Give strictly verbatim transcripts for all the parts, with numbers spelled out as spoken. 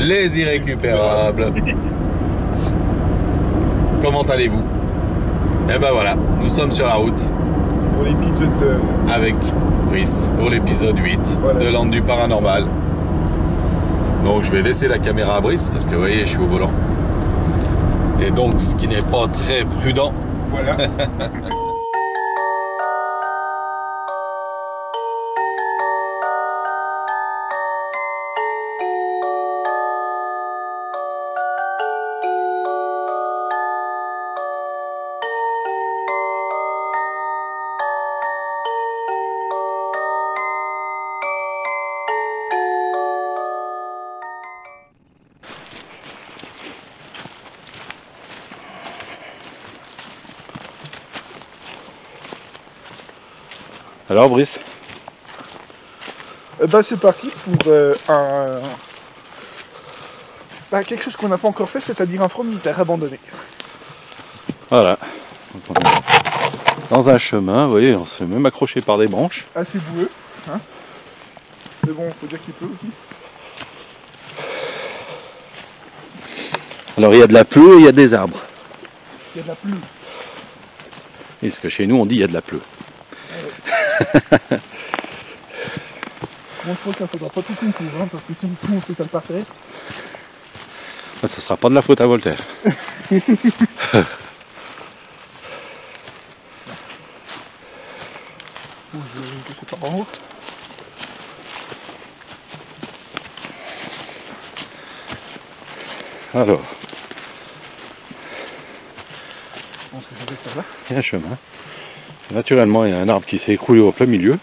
Les irrécupérables. Comment allez-vous? Et ben voilà, nous sommes sur la route. Pour l'épisode de... Avec Brice, pour l'épisode huit voilà. de Land du Paranormal. Donc je vais laisser la caméra à Brice, parce que vous voyez, je suis au volant. Et donc, ce qui n'est pas très prudent. Voilà. Alors Brice? Eh ben, c'est parti pour euh, un... bah, quelque chose qu'on n'a pas encore fait, c'est-à-dire un front militaire abandonné. Voilà. Donc on est dans un chemin, vous voyez, on se fait même accrocher par des branches. Assez boueux, hein. Mais bon, faut dire qu'il pleut aussi. Alors il y a de la pluie et il y a des arbres. Il y a de la pluie. Et parce que chez nous on dit il y a de la pluie. Bon, je crois qu'il ne faudra pas tout concours, hein, parce que si on tout on fait ça le parfait. Ça sera pas de la faute à Voltaire. Bon, je vais que c'est par en haut. Alors, Je pense que ça va être par là. il y a un chemin. Naturellement, il y a un arbre qui s'est écroulé au plein milieu.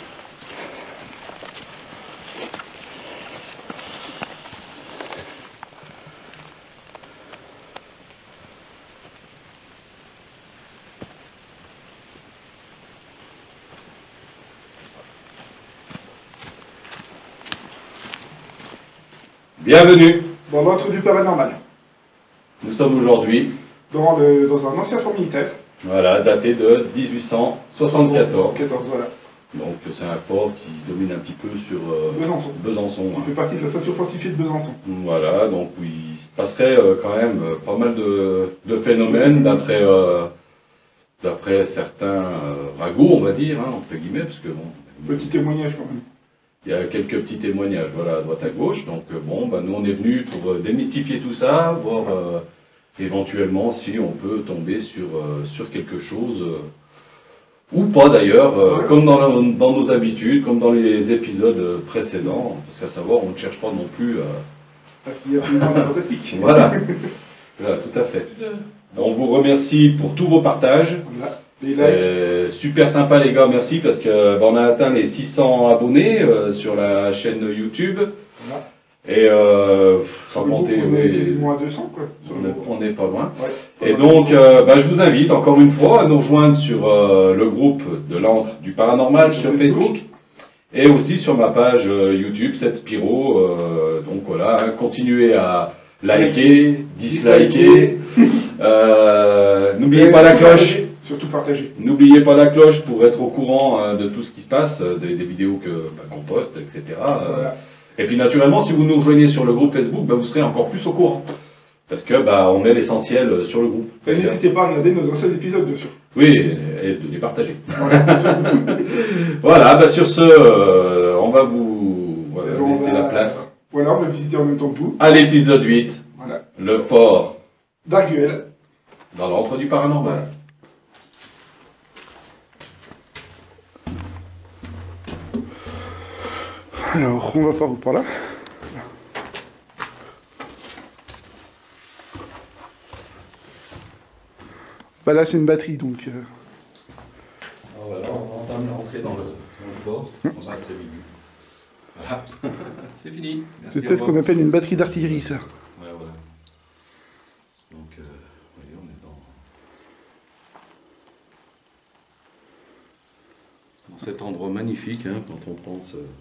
Bienvenue. Dans l'antre du paranormal. Nous sommes aujourd'hui, Dans, le, dans un ancien fort militaire. voilà, daté de mille huit cent soixante-quatorze. quatorze, voilà. Donc c'est un fort qui domine un petit peu sur euh, Besançon. Besançon. Il hein. fait partie de la ceinture fortifiée de Besançon. Voilà, donc où il se passerait euh, quand même euh, pas mal de, de phénomènes d'après euh, d'après certains euh, ragots, on va dire, hein, entre guillemets, parce que bon, Petit témoignage quand même. il y a quelques petits témoignages, voilà, à droite à gauche. Donc euh, bon, bah, nous on est venus pour euh, démystifier tout ça, voir euh, éventuellement si on peut tomber sur, euh, sur quelque chose, euh, ou pas d'ailleurs, euh, Ouais. comme dans, la- dans nos habitudes, comme dans les épisodes précédents, parce qu'à savoir, on ne cherche pas non plus à... Parce qu'il y a absolument de fantastique. Voilà. Voilà, tout à fait. On vous remercie pour tous vos partages. Voilà. Des likes. C'est super sympa les gars, merci, parce que bah, on a atteint les six cents abonnés euh, sur la chaîne YouTube. Voilà. Et euh, Sur sans le groupe, compter, on est oui, quasiment à deux cents quoi. Sur on le est- groupe. on n'est pas loin. Ouais. Et donc, euh, bah, je vous invite encore une fois à nous rejoindre sur euh, le groupe de l'antre du paranormal sur Facebook. Et aussi sur ma page euh, YouTube, sept Spiro. Euh, donc voilà, hein, continuez à liker, disliker. Euh, N'oubliez Et pas la surtout cloche. partager. Surtout partager. N'oubliez pas la cloche pour être au courant euh, de tout ce qui se passe, euh, des, des vidéos que bah, qu'on poste, et cetera. Euh, Voilà. et puis naturellement, si vous nous rejoignez sur le groupe Facebook, bah, vous serez encore plus au courant. Parce que bah, on met l'essentiel euh, sur le groupe. Et n'hésitez pas à regarder nos anciens épisodes, bien sûr. Oui, et de les partager. Voilà, bien sûr. Voilà, bah, sur ce, euh, on va vous voilà, Et on laisser va- la place Voilà, on va visiter en même temps que vous. à l'épisode huit, Voilà. le fort D'Arguel. dans l'antre du paranormal. Alors, on va par où? Par là? Bah là, c'est une batterie, donc... euh, Alors voilà, on va entamer rentrer dans le, dans le fort. On va assez vite. Voilà, c'est fini. Merci, C'était au ce revoir. qu'on appelle une batterie d'artillerie, ça. Ouais, voilà. Donc, euh, vous voyez, on est dans, dans cet endroit magnifique, hein, quand on pense. Euh,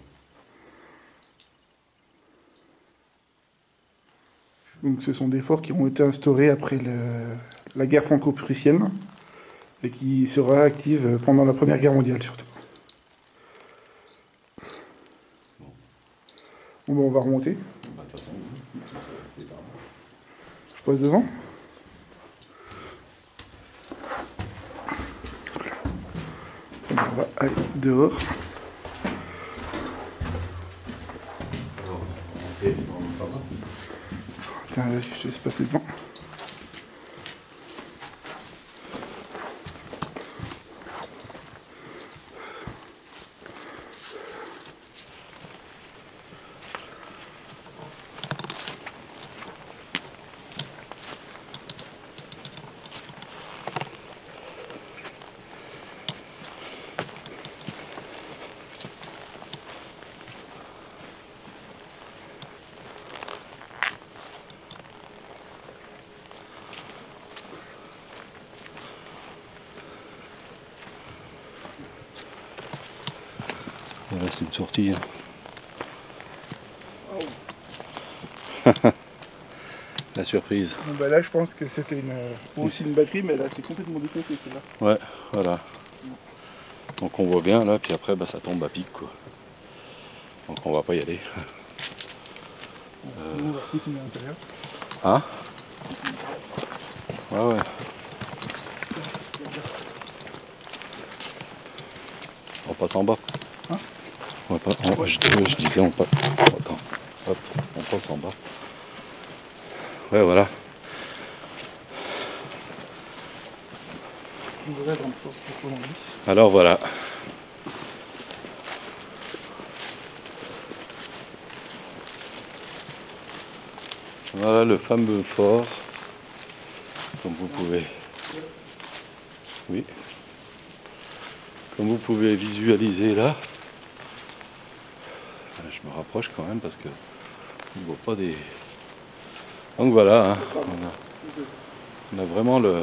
Donc ce sont des forts qui ont été instaurés après le, la guerre franco-prussienne et qui sera active pendant la Première Guerre mondiale surtout. Bon, ben, on va remonter. bah, de toute façon, passe devant. On va aller dehors. Tiens, vas-y, je te laisse passer devant. Voilà, c'est une sortie. La surprise. Bon, bah là, je pense que c'était une, aussi une batterie, mais elle a été complètement défoncée celle-là. Ouais, voilà. Donc on voit bien là, puis après bah, ça tombe à pic quoi. Donc on va pas y aller. Euh... Nous, on va continuer à l'intérieur. Hein? Ouais, ouais. On passe en bas. Hein? On va pas, on, je, je disais on passe. Attends, hop, on passe en bas. Ouais, voilà. Alors voilà. Voilà le fameux fort, comme vous pouvez, oui, comme vous pouvez visualiser là. Je me rapproche quand même parce que on ne voit pas des. Donc voilà, hein, on, a, on a vraiment le.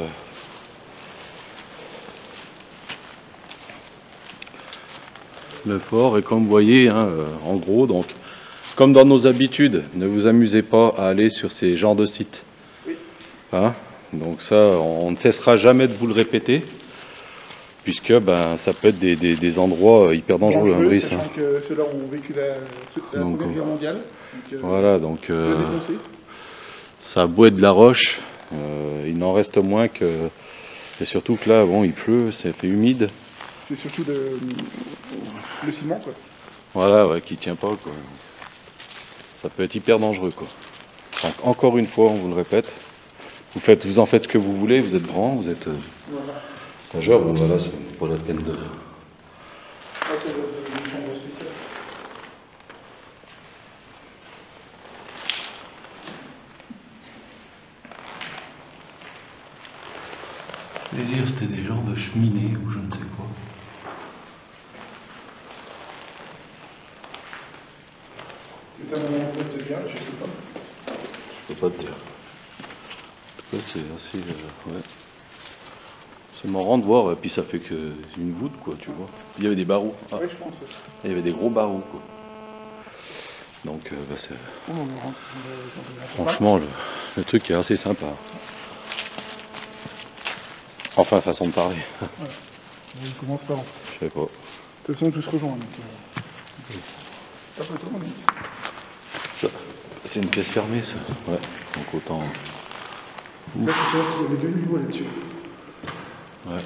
Le fort, et comme vous voyez, hein, euh, en gros, donc, comme dans nos habitudes, ne vous amusez pas à aller sur ces genres de sites. Oui. Hein, donc ça, on ne cessera jamais de vous le répéter, puisque ben, ça peut être des, des, des endroits hyper dangereux. Dangereux, hein, Brice, sachant hein. que ceux-là ont vécu la, la donc, Première Guerre mondiale. Donc, euh, voilà, donc euh, défoncé. ça a beau être de la roche, euh, il n'en reste moins que... Et surtout que là, bon, il pleut, ça fait humide. C'est surtout le, le ciment, quoi. Voilà, ouais, qui tient pas, quoi. Ça peut être hyper dangereux, quoi. Donc, encore une fois, on vous le répète, vous, faites, vous en faites ce que vous voulez, vous êtes grand, vous êtes euh, Voilà. majeur, bon voilà, c'est pas la peine de... Ah, c'est une chambre spéciale. C'est-à-dire, c'était des genres de cheminées ou je ne sais quoi. C'est un moment où te dire, je sais pas. Je peux pas te dire. En tout cas, c'est assez... Euh, ouais. C'est marrant de voir, et puis ça fait que une voûte, quoi, tu vois. Il y avait des barreaux. Ah. Oui, je pense. Il y avait des gros barreaux, quoi. Donc, euh, bah, c'est... Oh, on rentre, on va, Franchement, le, le truc est assez sympa. Enfin, façon de parler. Ouais. On commence par. Je sais pas. De toute façon, tout se rejoint. Donc, euh... Ça peut tourner. Ça, c'est une pièce fermée, ça. Ouais. Donc autant. Là, c'est sûr qu'il y avait deux niveaux là-dessus. Ouais.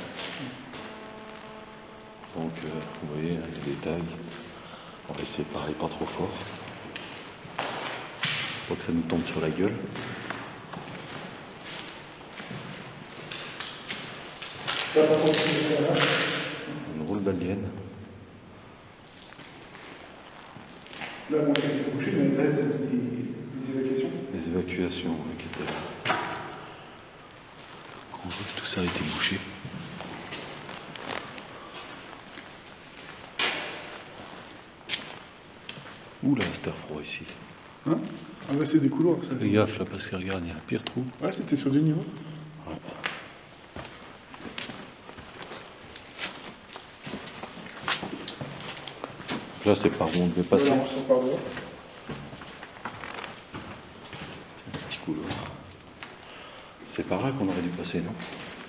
Donc, euh, vous voyez, il y a des tags. On va essayer de parler pas trop fort. Faut que ça nous tombe sur la gueule. Une drôle d'alien. Là, moi, j'ai été couché, mais là, c'était des, des évacuations. Les évacuations, ouais, qui étaient là. On voit que tout ça a été bouché. Ouh là, c'était froid ici. Hein? Ah bah c'est des couloirs, ça. Fais gaffe là, parce que regarde, il y a un pire trou. Ouais, c'était sur deux niveaux. Ouais. Là, c'est par où on devait passer. Voilà, on sort par dehors. Un petit couloir. C'est par là qu'on aurait dû passer, non?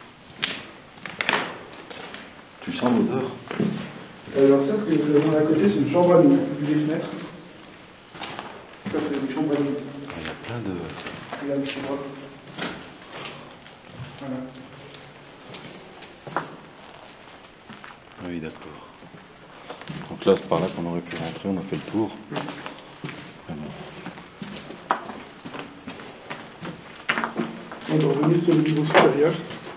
Tu sens l'odeur? Alors ça, ce que nous avons à côté, c'est une chambre à nous, vu les fenêtres. Ça, c'est une chambre à nous. Il y a plein de... Regarde, chez moi. Voilà. Ah oui, d'accord. Donc là, c'est par là qu'on aurait pu rentrer, on a fait le tour. Ah bon. On va revenir sur le niveau supérieur.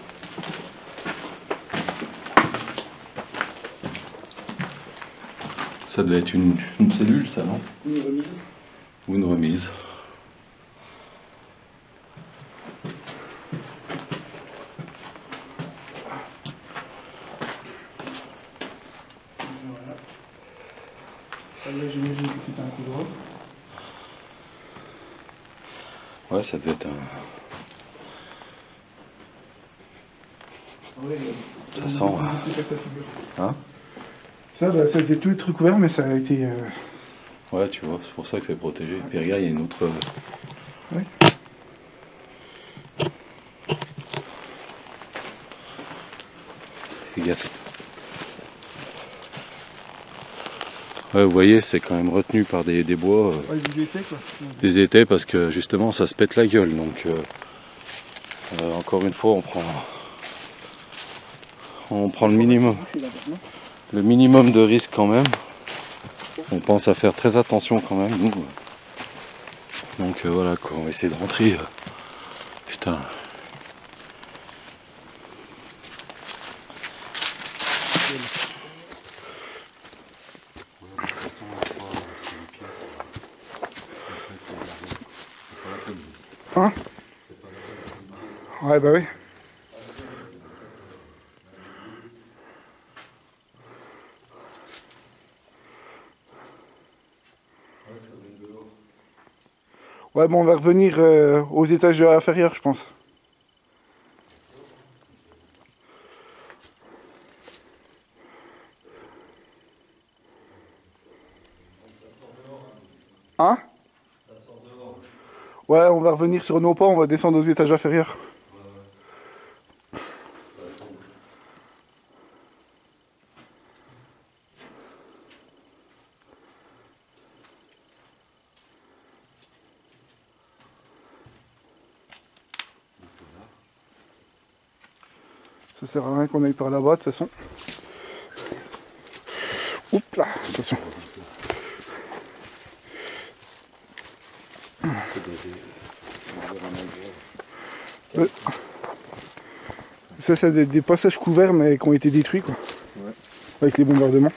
Ça devait être une, une cellule, ça, non? Une remise. Ou une remise. Voilà. Là, j'imagine que c'est un couloir. Ouais, ça devait être un... Ouais, Ça sent... Hein? Ça, bah, ça devait tout être recouvert, mais ça a été... Euh... Ouais, tu vois, c'est pour ça que c'est protégé. Puis regarde, il y a une autre... Ouais. Regarde. Ouais, vous voyez, c'est quand même retenu par des, des bois. Euh, Ouais, des étais, quoi. Des étais, parce que justement, ça se pète la gueule. Donc, euh, euh, encore une fois, on prend... On prend le minimum. Le minimum de risque quand même. On pense à faire très attention quand même, nous. Donc euh, voilà quoi, on va essayer de rentrer. Euh, putain. Hein? Ouais, bah oui. Ouais, bon, on va revenir euh, aux étages inférieurs, je pense. Hein? Ouais, on va revenir sur nos pas, on va descendre aux étages inférieurs. Ça sert à rien qu'on aille par là-bas, de toute façon. Oups là, attention. Euh, ça, c'est des, des passages couverts, mais qui ont été détruits, quoi. Ouais. Avec les bombardements.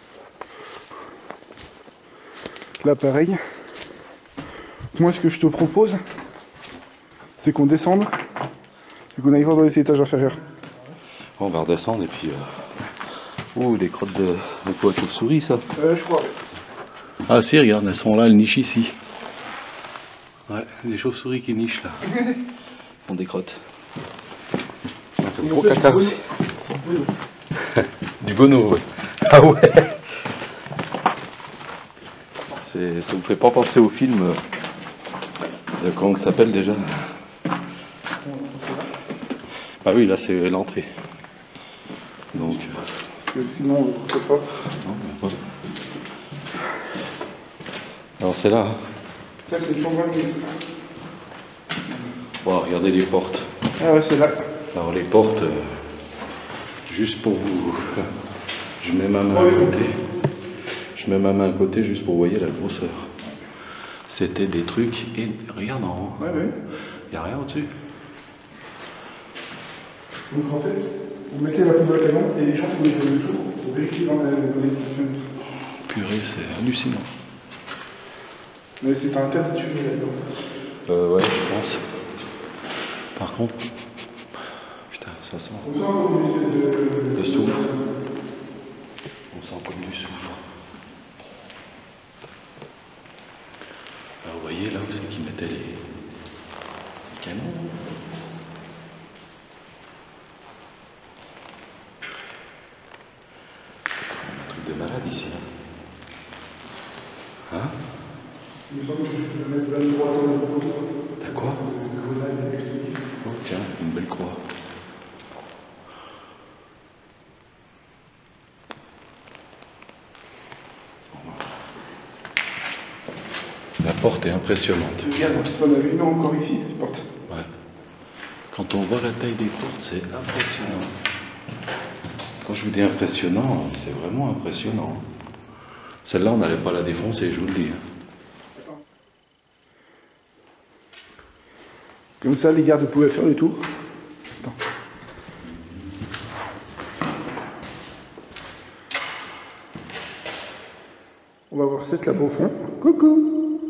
Là, pareil. Moi, ce que je te propose, c'est qu'on descende et qu'on aille voir dans les étages inférieurs. On va redescendre et puis... Euh... Ouh, des crottes de, de quoi, de chauve-souris, ça? Euh, je crois. Ah si, regarde, elles sont là, elles nichent ici. Ouais, des chauves-souris qui nichent là. On des crottes. C'est un gros caca aussi. Du bono, ouais. Ah ouais. Ça vous fait pas penser au film euh, de comment ça s'appelle déjà? Ah oui, là c'est l'entrée. Donc. Parce que sinon on ne peut pas. Non, mais pas. Alors c'est là. Hein. Ça c'est le chambre à mise. Bon, regardez les portes. Ah ouais, c'est là. Alors les portes, euh, juste pour vous. Je mets ma main à côté. Je mets ma main à côté juste pour vous voyez la grosseur. C'était des trucs et regarde en haut. Ouais, ouais. Il n'y a rien au-dessus. Donc en fait, vous mettez la poudre à canon et les gens font les choses de tour pour vérifier dans, la, dans les fenêtres. Purée, c'est hallucinant. Mais c'est un tas de tuerie là-dedans. Euh, ouais, je pense. Par contre, putain, ça sent. On sent comme une espèce de... de soufre. On sent comme du soufre. Alors, vous voyez là où c'est qu'ils mettaient les... les canons. C'était quand même un truc de malade ici. Hein? Il me semble que tu peux mettre vingt-trois tonnes de poudre. T'as quoi? De grenades explosives. Oh tiens, une belle croix. La porte est impressionnante. Regarde, on avait une encore ici, cette porte. Ouais. Quand on voit la taille des portes, c'est impressionnant. Quand je vous dis impressionnant, c'est vraiment impressionnant. Celle-là, on n'allait pas la défoncer, je vous le dis. Comme ça, les gardes pouvaient faire le tour. Attends. On va voir cette là-bas au fond. Coucou!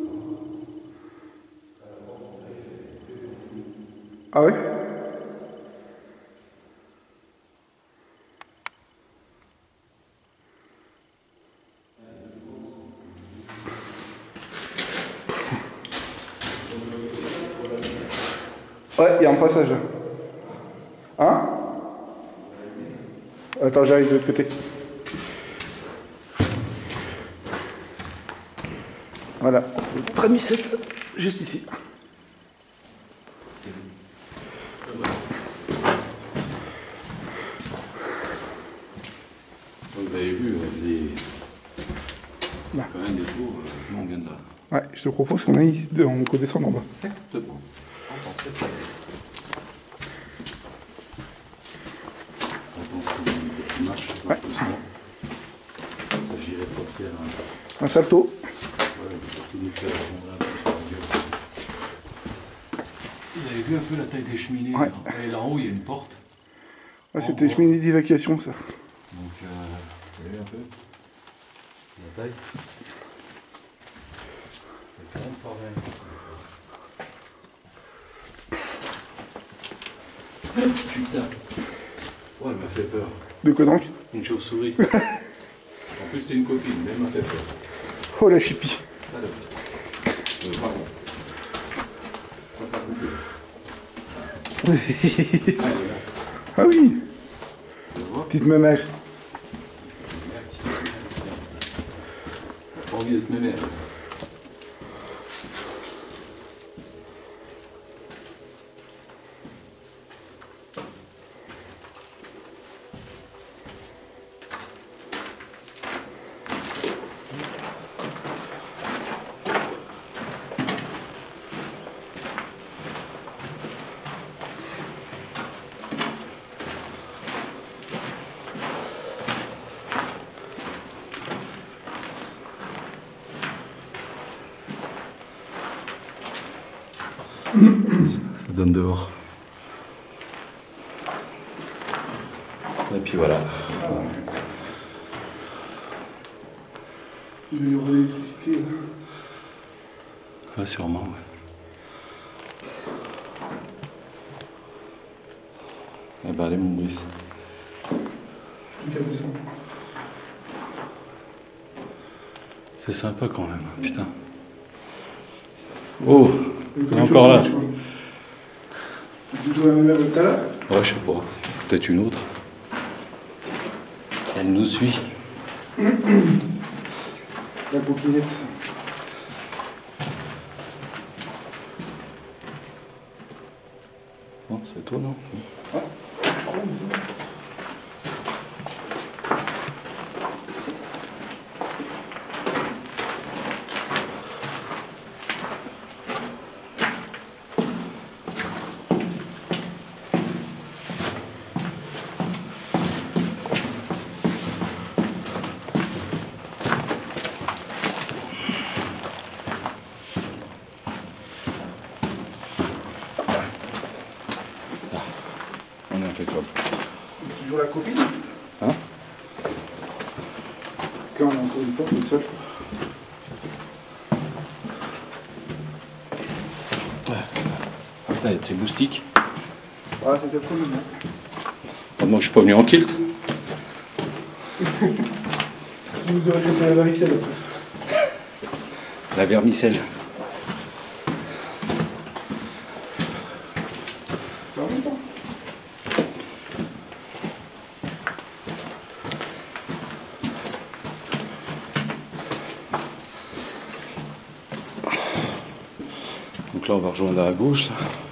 Ah ouais? Ouais, il y a un passage. Hein? Attends, j'arrive de l'autre côté. Voilà. Notre ami sept, juste ici. Vous avez vu, les... Là. Quand même des tours, euh, on vient de là. Ouais, je te propose qu'on aille en redescende en bas. Exactement. On pensait pas. Ouais. Il s'agirait pas de faire un... Un salto. Ouais, surtout de faire un... Vous avez vu un peu la taille des cheminées? Ouais. Et là en haut, il y a une porte. Ouais, c'était cheminée d'évacuation, ça. Donc, euh, vous avez vu un peu la taille? C'est quand même pas vrai. Putain. Ouais, elle m'a fait peur. De quoi donc? Une chauve-souris. En plus, c'était une copine, mais elle m'a fait peur. Oh la chipie. Ça, là. Euh, pardon. Ça, ça coupe. Ah, elle est là. Ah oui. Tu vois? Petite mémère. J'ai pas envie d'être mémère. Ça donne dehors. Et puis voilà. Il va y avoir l'électricité. Ouais, sûrement, ouais. Eh ben allez mon Brice. C'est sympa quand même, putain. Oh, elle est encore là. C'est toujours la même heure que tout à l'heure? Ouais, je sais pas. Peut-être une autre. Elle nous suit. La coquinette. Non, c'est toi, non? Ah, je crois, mais ça. On est impeccable. Toujours la copine? Hein? Quand on a encore une porte tout seul. Putain, il y a de ces moustiques. Ah, c'est le premier. Moi, je suis pas venu en kilt. Tu nous aurais fait la varicelle après. La vermicelle. Ça va longtemps. Donc là, on va rejoindre à gauche. Là,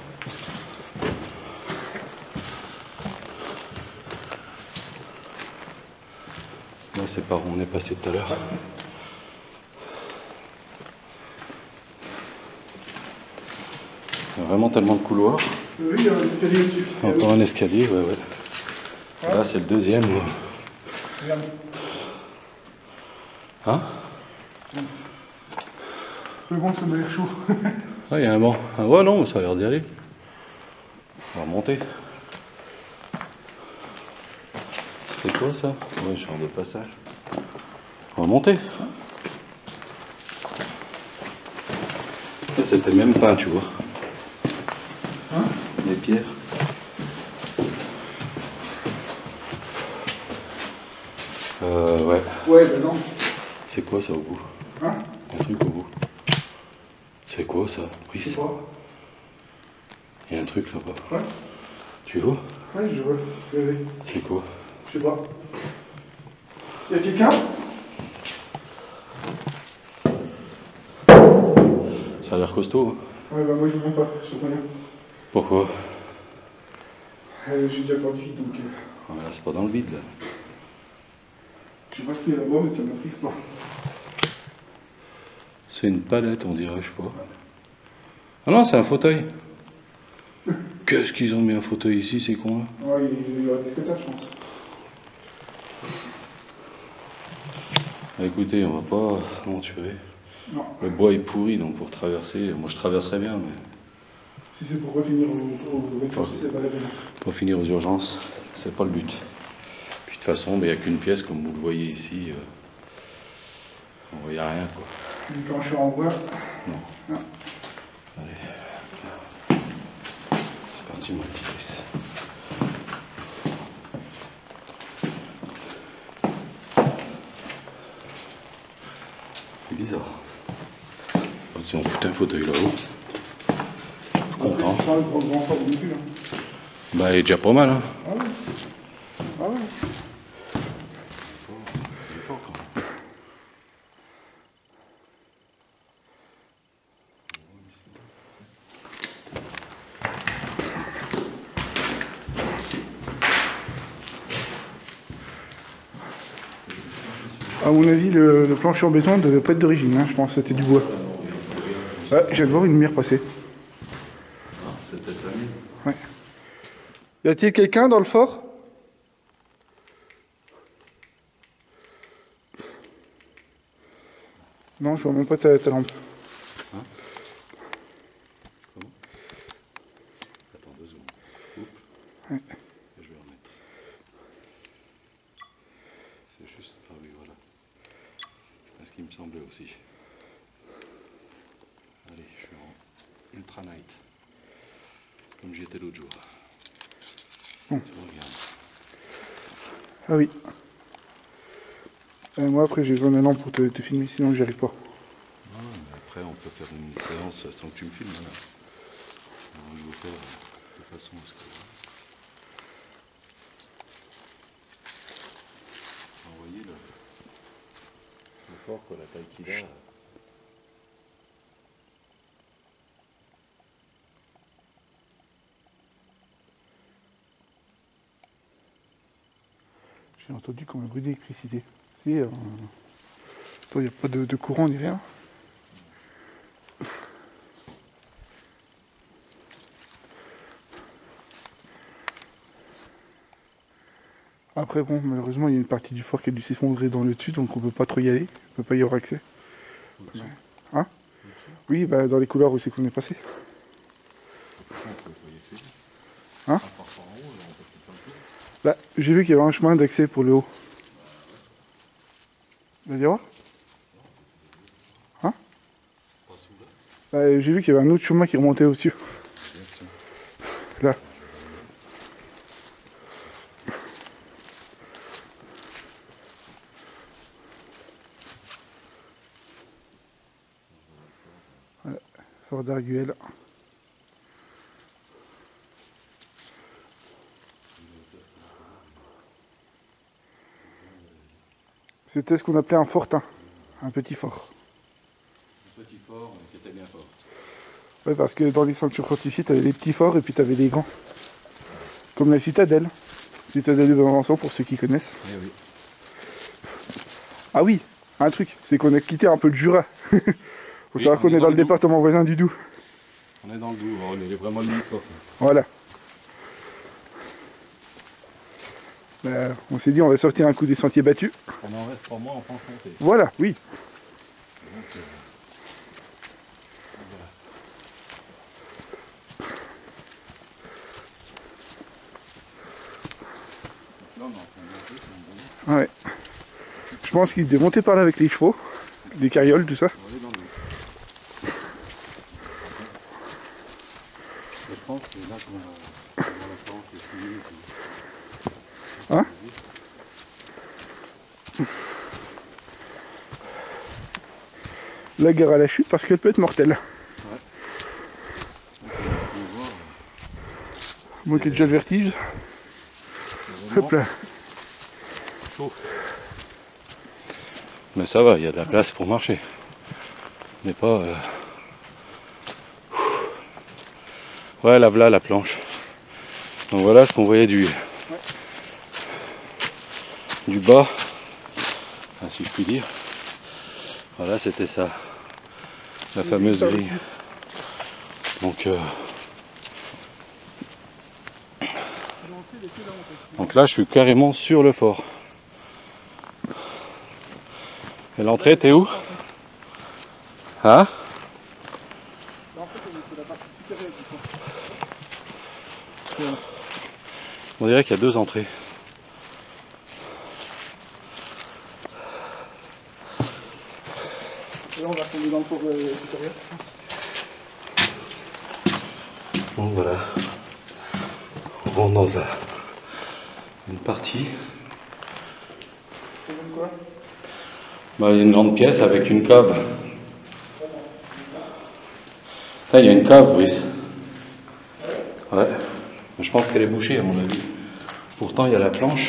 là c'est par où on est passé tout à l'heure. vraiment tellement de couloirs. Oui, il y a un escalier au-dessus. Encore un escalier, ouais, ouais. Ah. Là, c'est le deuxième. Ouais. Regarde. Hein? Le bon, ça m'a l'air chaud. Ah, il y a un banc. Ah, ouais, non, ça a l'air d'y aller. On va monter. C'est quoi ça? Ouais, champ de passage. On va monter. C'était même pas, tu vois. Hein? Les pierres. Euh, ouais. Ouais, bah non. C'est quoi ça au bout? Hein? Un truc au bout. C'est quoi ça? Oui, c'est quoi? Il y a un truc là-bas. Ouais. Tu vois? Ouais, je vois. Oui, oui. C'est quoi? Je sais pas. Y'a quelqu'un? Ça a l'air costaud. Hein? Ouais, bah moi je vous montre pas, je te connais. Pourquoi? Euh, J'ai déjà pas de vie donc. Euh... Ah, là, c'est pas dans le vide là. Je sais pas ce qu'il y a là-bas, mais ça m'intrigue pas. C'est une palette, on dirait, je sais pas. Ah non, c'est un fauteuil. Qu'est-ce qu'ils ont mis un fauteuil ici, ces cons là? Ouais, il y aura des scotades, je pense. Écoutez, on va pas aventurer. Non. Le bois est pourri, donc pour traverser, moi je traverserais bien, mais... Si c'est pour refinir au, au rez-de-chaussée, c'est pas la peine. Pour finir aux urgences, c'est pas le but. Puis de toute façon, il n'y a qu'une pièce, comme vous le voyez ici. Euh... Il n'y a rien, quoi. Une planche en bois. Non. Non. Allez. C'est parti, mon petit Chris. C'est bizarre. Si on foutait un fauteuil là-haut, content. C'est pas le grand grand fort non plus. Hein. Bah, il est déjà pas mal. Hein. Ah ouais. Ah ouais. À mon avis, le, le plancher en béton ne devait pas être d'origine, hein, je pense que c'était du bois. Ouais, je viens de voir une lumière passer. C'est peut-être la mienne. Ouais. Y a-t-il quelqu'un dans le fort? Non, je vois même pas ta, ta lampe. Hein? Comment? Attends deux secondes. Oups. Ouais. Et je vais remettre. C'est juste. Ah oui, voilà. C'est ce qui me semblait aussi. Allez, je suis en ultra night. Comme j'y étais l'autre jour. Bon. Tu regardes. Ah oui. Euh, moi après j'ai besoin d'un an pour te, te filmer, sinon j'y arrive pas. Ah, mais après on peut faire une séance sans que tu me filmes. Là. Alors, je vais faire de façon à ce que... Vous voyez le, le fort, quoi, la taille qu'il a. J'ai entendu comme un bruit d'électricité. Si, euh... il n'y a pas de, de courant ni rien. Après bon, malheureusement il y a une partie du fort qui a dû s'effondrer dans le dessus, donc on peut pas trop y aller, on peut pas y avoir accès. Ouais. Hein? Oui, bah dans les couloirs où c'est qu'on est passé. Hein? Bah, j'ai vu qu'il y avait un chemin d'accès pour le haut. Vous allez voir? Hein? Bah, j'ai vu qu'il y avait un autre chemin qui remontait au-dessus. Là. Voilà, fort d'Arguel. C'était ce qu'on appelait un fortin, un petit fort. Un petit fort qui était bien fort. Ouais, parce que dans les ceintures fortifiées, t'avais des petits forts et puis t'avais des grands. Comme la citadelle. Citadelle de Besançon, pour ceux qui connaissent. Eh oui. Ah oui, un truc, c'est qu'on a quitté un peu le Jura. Faut Oui, savoir qu'on est dans le département voisin du Doubs. On est dans le bout, on est vraiment limite. Voilà. Ben, on s'est dit on va sortir un coup des sentiers battus. On en reste trois mois en France montée. Voilà, oui. Donc, euh, voilà. Là, on Ouais. Je pense qu'ils devaient monter par là avec les chevaux, les carrioles, tout ça. Je pense que c'est là qu'on va voir la planche et suivre. Hein? La gare à la chute parce qu'elle peut être mortelle. Ouais. Moi qui ai déjà le vertige. Hop là. Chaud. Mais ça va, il y a de la place pour marcher. Mais pas... Euh... Ouais, là, voilà la planche. Donc voilà ce qu'on voyait du... Ouais. du bas. Enfin, si je puis dire. Voilà, c'était ça. La fameuse grille. Donc... Euh... Donc là, je suis carrément sur le fort. Et l'entrée, t'es où? Hein? On dirait qu'il y a deux entrées. Et là, on va tomber dans le fort supérieur. Donc voilà. On rentre dans la... une partie. C'est comme quoi? Bah, il y a une grande pièce avec une cave. Ah, il y a une cave, Brice. Ouais. Je pense qu'elle est bouchée, à mon avis. Pourtant, il y a la planche.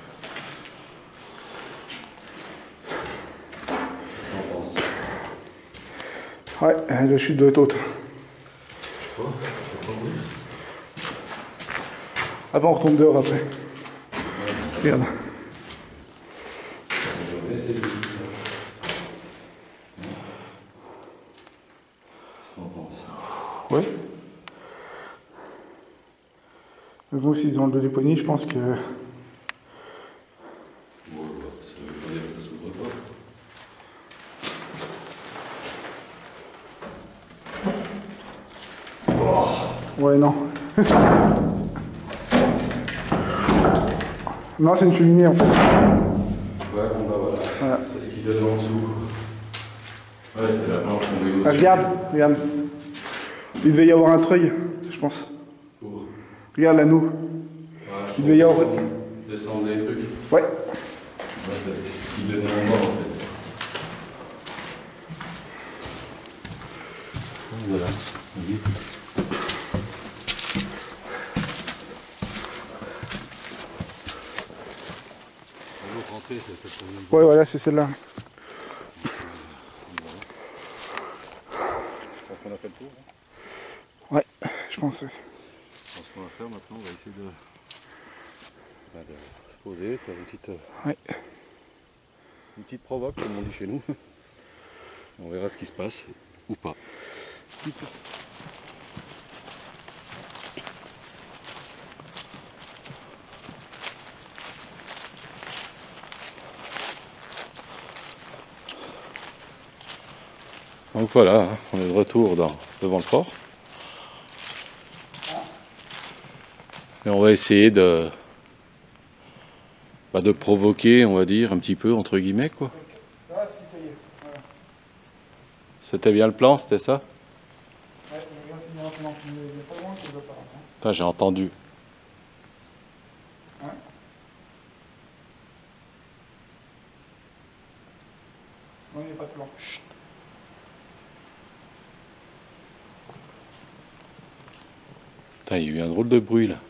Qu'est-ce que t'en penses? Ouais, la chute doit être haute. Quoi? Ah ben on retombe dehors après. Ouais. Regarde. Qu'est-ce que t'en penses? Ouais. Mais bon, s'ils ont enlevé les poignées, je pense que... Bon, ça veut pas dire que ça s'ouvre pas. Oh. Ouais, non. Non, c'est une cheminée en fait. Ouais, bon bah voilà. voilà. C'est ce qu'il donne en dessous. Ouais, c'est la planche qu'on veut. Ah, regarde, regarde. Il devait y avoir un treuil, je pense. Pour. Regarde l'anneau. Ouais, il devait y avoir... Descendre les trucs. Ouais. Ouais, c'est ce qu'il donne en bas en fait. Voilà. Oui. Rentrée, c'est cette première. Ouais, voilà, c'est celle-là. Je pense qu'on a fait le tour. Hein. Ouais, je pense. Je pense qu'on va faire maintenant, on va essayer de, bah, de se poser, de faire une petite, ouais. une petite provoque, comme on dit chez nous. On verra ce qui se passe, ou pas. Donc voilà, hein, on est de retour dans, devant le fort. Et on va essayer de, bah, de provoquer, on va dire, un petit peu, entre guillemets, quoi. Ah, si, ça y est. Voilà. C'était bien le plan, c'était ça? Ouais, regarde, c'est bien maintenant. Il n'est pas loin, ça doit pas. Putain, j'ai entendu. Ouais. Non, il n'y a pas de plan. Chut. Putain, il y a eu un drôle de bruit là.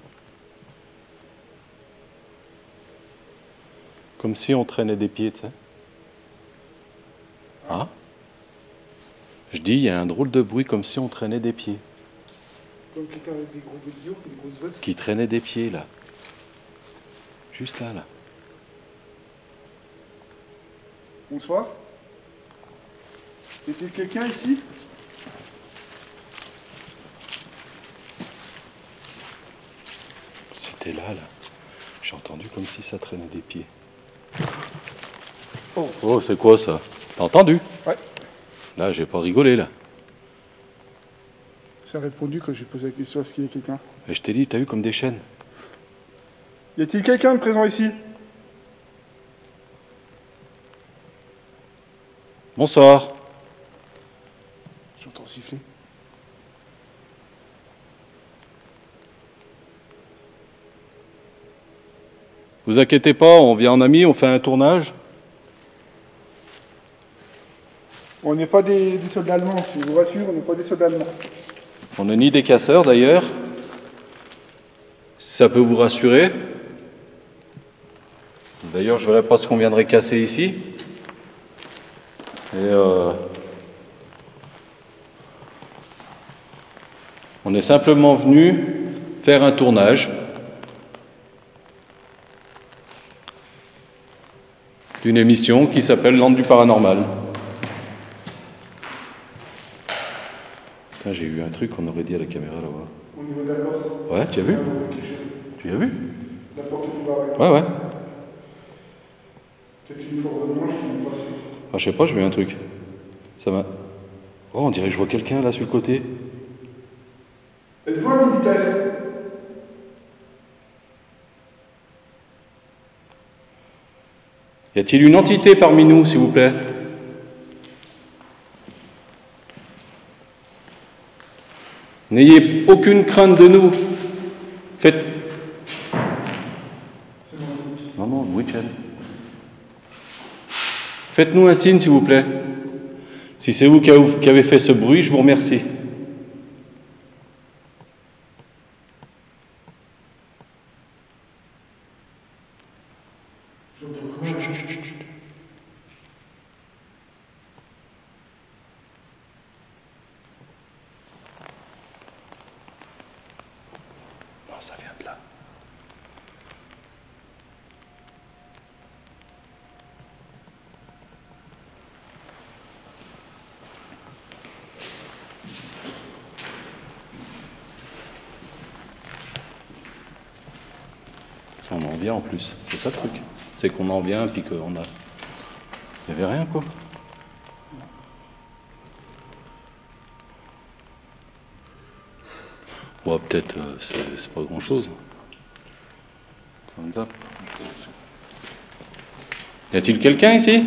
Comme si on traînait des pieds, tu sais. Hein? Je dis, il y a un drôle de bruit comme si on traînait des pieds. Comme quelqu'un avec des gros vidéos, des grosses bottes. Qui traînait des pieds là. Juste là, là. Bonsoir. Y a-t-il quelqu'un ici? J'étais là, là. J'ai entendu comme si ça traînait des pieds. Oh, oh c'est quoi ça? T'as entendu? Ouais. Là, j'ai pas rigolé, là. Ça a répondu quand j'ai posé la question, est-ce qu'il y a quelqu'un? Et je t'ai dit, t'as eu comme des chaînes. Y a-t-il quelqu'un de présent ici? Bonsoir. J'entends siffler. Vous inquiétez pas, on vient en ami, on fait un tournage. On n'est pas des, des soldats allemands, je vous rassure, on n'est pas des soldats allemands. On n'est ni des casseurs d'ailleurs. Si ça peut vous rassurer. D'ailleurs, je ne verrais pas ce qu'on viendrait casser ici. Et euh, on est simplement venu faire un tournage d'une émission qui s'appelle Land du Paranormal. J'ai eu un truc qu'on aurait dit à la caméra là-bas. Au niveau de la porte? Ouais, tu as vu? Tu as vu? La porte du bar. Ouais, ouais. Peut-être une fourre blanche qui est passée. Ah, je sais pas, j'ai vu un truc. Ça m'a... Oh, on dirait que je vois quelqu'un là sur le côté. Êtes-vous un militaire? Y a-t-il une entité parmi nous, s'il vous plaît? N'ayez aucune crainte de nous. Faites... Non, non, Witchen. Faites-nous un signe, s'il vous plaît. Si c'est vous qui avez fait ce bruit, je vous remercie. Chut, chut, chut, chut. Non, ça vient de là. On en vient en plus, c'est ça le truc. C'est qu'on en vient puis qu'on a... Il n'y avait rien quoi. Bon, peut-être euh, c'est pas grand chose. Comme ça. Y a-t-il quelqu'un ici?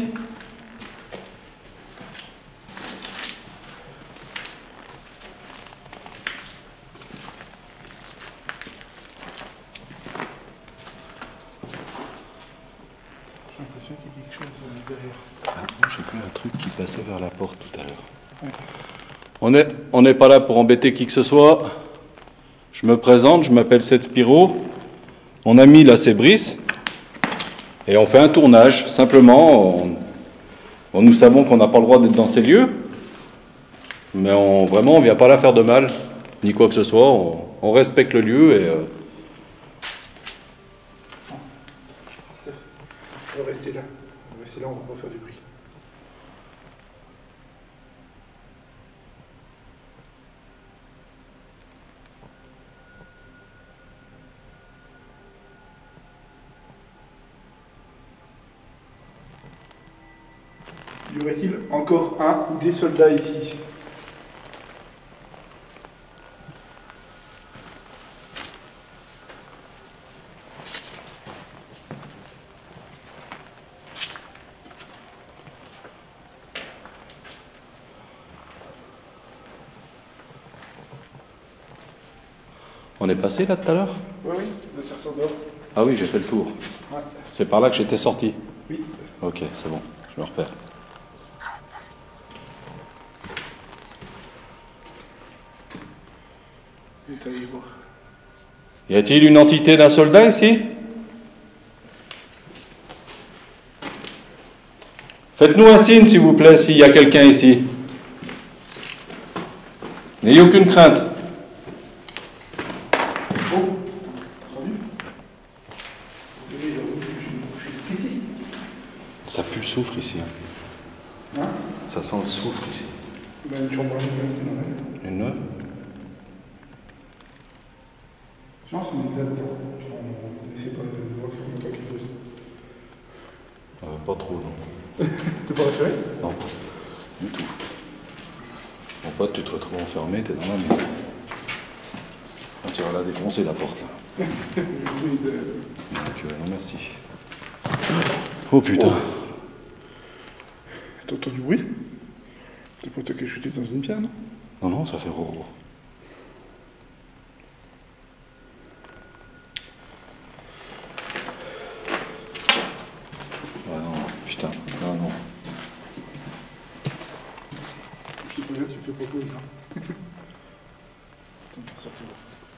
J'ai l'impression qu'il y a quelque chose derrière. Ah, j'ai vu un truc qui passait vers la porte tout à l'heure. Ouais. On est, on n'est pas là pour embêter qui que ce soit. Je me présente, je m'appelle Seth Spiro. Mon ami là c'est Brice. Et on fait un tournage, simplement. On, on, nous savons qu'on n'a pas le droit d'être dans ces lieux. Mais on, vraiment on ne vient pas là faire de mal, ni quoi que ce soit. On, on respecte le lieu et... Euh, on va rester là. On va rester là, on va pas faire du bruit. Y aurait-il encore un ou des soldats ici? On est passé là tout à l'heure? Oui, oui, le cerceau d'or. Ah oui, j'ai fait le tour. Ouais. C'est par là que j'étais sorti? Oui. Ok, c'est bon, je me repère. Y a-t-il une entité d'un soldat ici? Faites-nous un signe, s'il vous plaît, s'il y a quelqu'un ici. N'ayez aucune crainte. Ça pue le soufre ici. Hein. Hein? Ça sent le soufre ici. Ben, une chambre à c'est normal. Une neuve? Non, c'est une table. essayer de de voir si on entend quelque chose. Euh, pas trop, non. T'es pas rassuré? Non, du tout. Mon pote, tu te retrouves enfermé, t'es dans la merde. Ah, tu vas la défoncer la porte là. Oui, de... Donc, euh, non merci. Oh putain. Oh. T'as entendu du bruit? C'est pas toi qui as chuté dans une pierre, non? Non, non, ça fait roro. Ah non, putain, non, non. Je te préviens, tu fais pas pause, hein. Attends, on va sortir.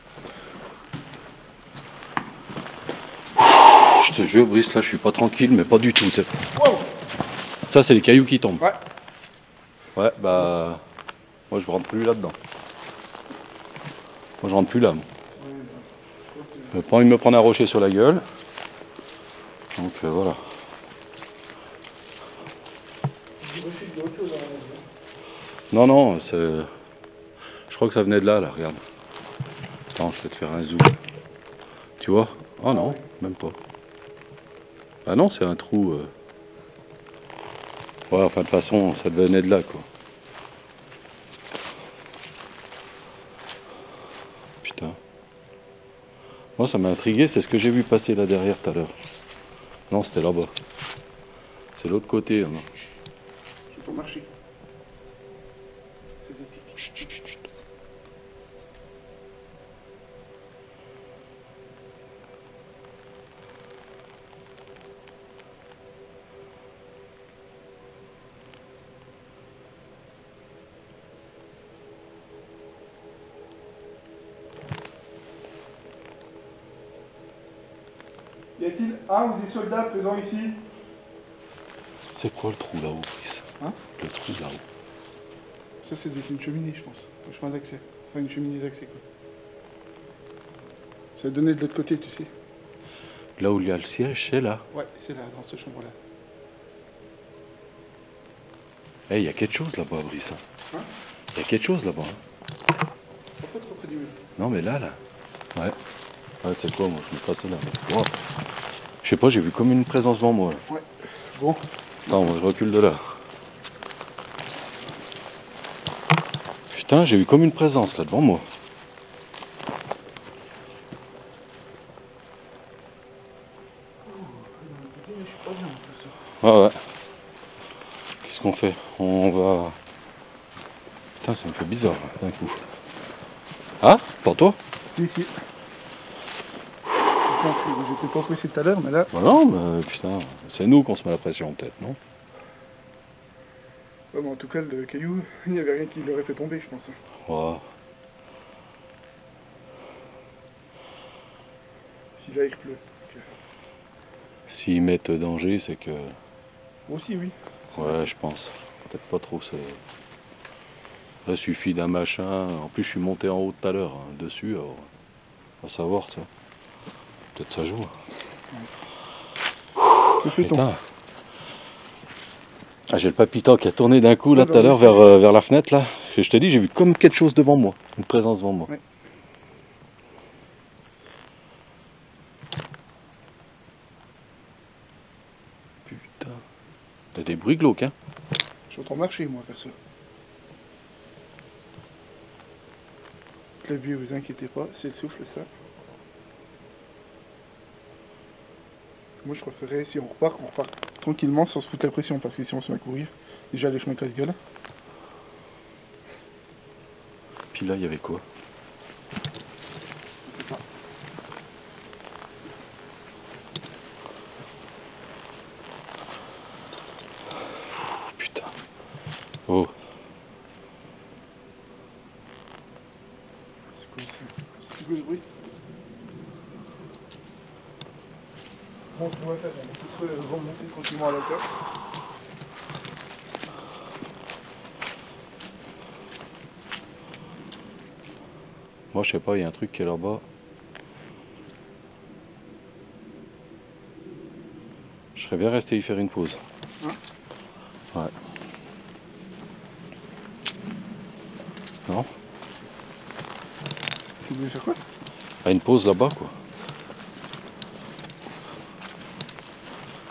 Je te jure, Brice, là, je suis pas tranquille, mais pas du tout, tu sais. Wow. Ça, c'est les cailloux qui tombent. Ouais. Ouais, bah... Moi, je rentre plus là-dedans. Moi, je rentre plus là, moi. J'ai pas envie de me prendre un rocher sur la gueule. Donc, euh, voilà. Non, non, c'est... Je crois que ça venait de là, là, regarde. Attends, je vais te faire un zoom. Tu vois? Oh non, même pas. Ah non, c'est un trou... Euh... Ouais, enfin, de toute façon, ça venait de là, quoi. Putain. Moi, ça m'a intrigué, c'est ce que j'ai vu passer là derrière tout à l'heure. Non, c'était là-bas. C'est l'autre côté, là. Je vais pas marcher. C'est ça. Chut, chut, chut, chut. Y a-t-il un ou des soldats présents ici? C'est quoi le trou là-haut, Brice? Hein? Le trou là-haut. Ça, c'est une cheminée, je pense. Le chemin d'accès. Enfin, une cheminée d'accès, quoi. Ça va donner de l'autre côté, tu sais. Là où il y a le siège, c'est là. Ouais, c'est là, dans cette chambre-là. Eh, il y a quelque chose là-bas, Brice. Hein? Il y a quelque chose là-bas. Hein. Pas trop près du mur. Non, mais là, là. Ouais. Ouais, tu sais quoi, moi, je me passe de là. Wow. Je sais pas, j'ai vu comme une présence devant moi. Là. Ouais. Bon. Attends, moi, je recule de là. Putain, j'ai vu comme une présence là devant moi. Ouais, ouais. Qu'est-ce qu'on fait? On va... Putain, ça me fait bizarre, d'un coup. Ah? Pour toi? Si, si. J'étais pas pressé tout à l'heure, mais là... Bah non, mais putain, c'est nous qu'on se met la pression, peut-être, non? Ouais, mais en tout cas, le caillou, il n'y avait rien qui l'aurait fait tomber, je pense. Ouais. Si là, il pleut. Okay. S'ils mettent danger, c'est que... Aussi, oui. Ouais, je pense. Peut-être pas trop, c'est... Là, il suffit d'un machin. En plus, je suis monté en haut tout à l'heure, hein, dessus, alors... À savoir, ça. Peut-être ça joue. Que fait-on? Ah, j'ai le palpitant qui a tourné d'un coup là tout à l'heure vers, euh, vers la fenêtre là. Et je te dis, j'ai vu comme quelque chose devant moi, une présence devant moi. Ouais. Putain. T'as des bruits glauques, hein? J'entends marcher, moi, perso. Clavier, vous inquiétez pas, c'est le souffle, ça. Moi, je préférerais, si on repart, qu'on repart tranquillement sans se foutre la pression, parce que si on se met à courir, déjà les chemins casse-gueule. Puis là, il y avait quoi? Je sais pas. Putain. Oh. C'est quoi ça? C'est quoi ce bruit? Bon, ce qu'on va faire, on va tous remonter tranquillement à la terre. Moi, je sais pas, il y a un truc qui est là-bas. Je serais bien resté y faire une pause. Hein? Ouais. Non? Tu voulais faire quoi? Ah, une pause là-bas, quoi.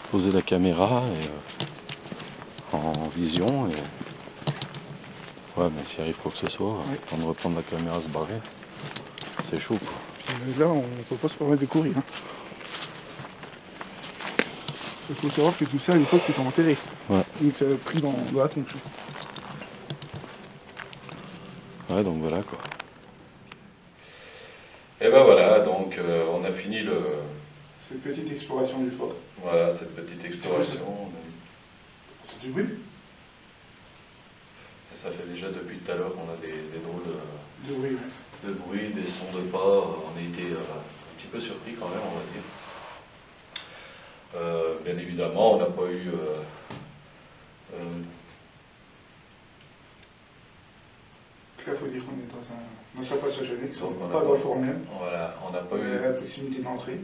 poser la caméra et, euh, en vision. Et... Ouais, mais s'il arrive quoi que ce soit, ouais. On de reprendre la caméra, se barrer, c'est chaud. Puis, là, on peut pas se permettre de courir. Hein. Il faut savoir que tout ça, à l'époque, c'était enterré. Ouais. Donc ça a pris dans, dans la tronche. Ouais, donc voilà quoi. Et ben voilà, donc euh, on a fini le... Cette petite exploration du fort. Voilà, cette petite exploration. C'est du bruit? Et ça fait déjà depuis tout à l'heure qu'on a des, des drôles de, de, bruit, ouais. de bruit, des sons de pas. On a été euh, un petit peu surpris quand même, on va dire. Euh, bien évidemment, on n'a pas eu... Euh, euh, Là, il faut dire qu'on est dans, un, dans sa passage annexe, pas dans le fort même. Voilà, on n'a pas on eu... est à la proximité de l'entrée.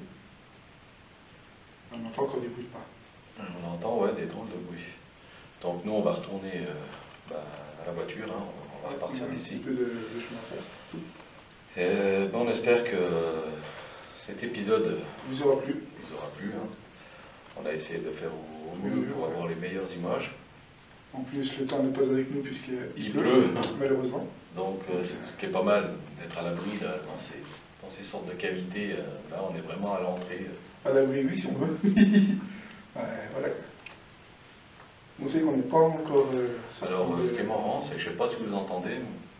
On entend encore des bruits de pas. On entend, ouais, des drôles de bruit. Donc nous, on va retourner euh, bah, à la voiture, hein, on, on va repartir d'ici. Un petit peu de, de chemin à faire. Et euh, bah, on espère que cet épisode vous aura plu. Vous aura plu hein. On a essayé de faire au, au mieux oui, pour ouais. avoir les meilleures images. En plus, le temps n'est pas avec nous puisqu'il il pleut, malheureusement. Donc, euh, ce qui est pas mal d'être à l'abri dans ces, dans ces sortes de cavités. Euh, là, on est vraiment à l'entrée. À l'abri, oui, si on veut. Ouais, voilà. On sait qu'on n'est pas encore... Euh, Alors, euh, ce qui est marrant, c'est que je ne sais pas si vous entendez,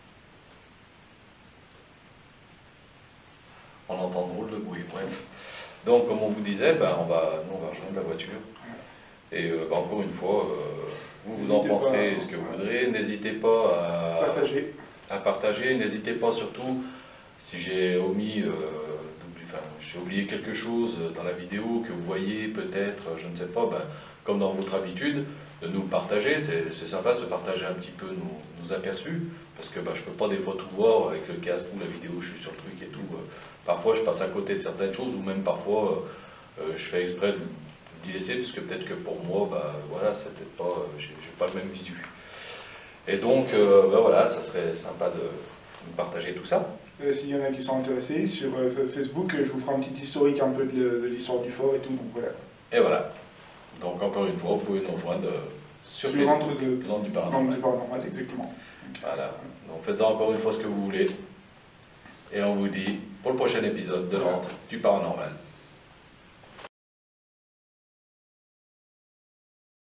on entend drôle de bruit, bref. Donc, comme on vous disait, ben, on va, nous, on va rejoindre la voiture. Et euh, ben, encore une fois, euh, vous vous en penserez ce que vous voudrez. N'hésitez pas à partager. À partager. N'hésitez pas surtout, si j'ai omis, euh, enfin, j'ai oublié quelque chose dans la vidéo que vous voyez peut-être, je ne sais pas, ben, comme dans votre habitude, de nous partager. C'est sympa de se partager un petit peu nos, nos aperçus, parce que ben, je ne peux pas des fois tout voir avec le casque ou la vidéo, je suis sur le truc et tout. Parfois je passe à côté de certaines choses, ou même parfois euh, je fais exprès de d'y laisser, puisque peut-être que pour moi, bah, voilà, c'est peut-être pas, j'ai pas le même visu. Et donc, euh, bah, voilà, ça serait sympa de, de partager tout ça. Euh, S'il y en a qui sont intéressés, sur euh, Facebook, je vous ferai un petit historique un peu de, de l'histoire du fort et tout, donc voilà. Et voilà. Donc encore une fois, vous pouvez nous rejoindre euh, sur, sur Facebook, de L'Antre du Paranormal. du Paranormal, exactement. Okay. Voilà. Donc faites-en encore une fois ce que vous voulez. Et on vous dit pour le prochain épisode de L'Antre du Paranormal.